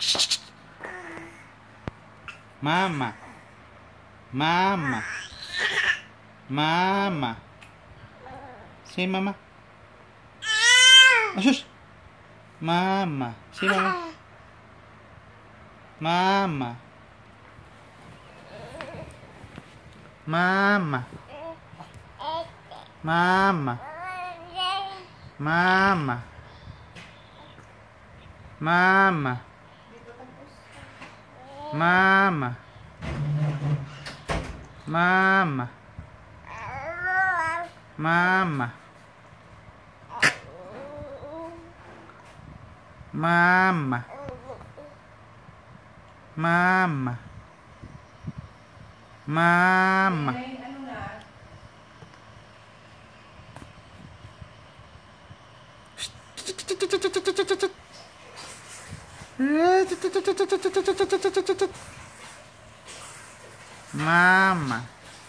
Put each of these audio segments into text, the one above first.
Mama. Mama. Mama. Say mama. Asus. Mama. Say mama. Mama. Mama. Mama. Mama. Mama. Mama. Mama. Mama. Mama. Mama. Mama. Mama.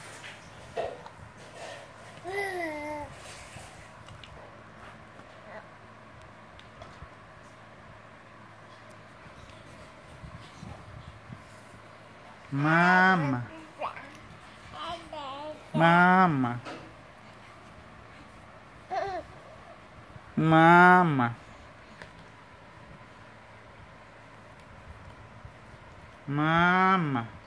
Mama. Mama. Mama. Mama.